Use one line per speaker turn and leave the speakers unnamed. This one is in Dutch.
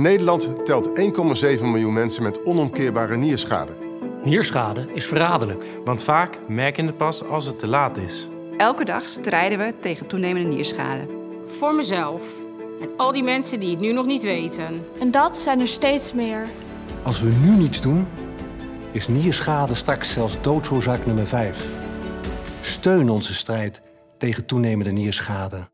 Nederland telt 1,7 miljoen mensen met onomkeerbare nierschade.
Nierschade is verraderlijk, want vaak merken we het pas als het te laat is.
Elke dag strijden we tegen toenemende nierschade.
Voor mezelf en al die mensen die het nu nog niet weten.
En dat zijn er steeds meer.
Als we nu niets doen, is nierschade straks zelfs doodsoorzaak nummer 5. Steun onze strijd tegen toenemende nierschade.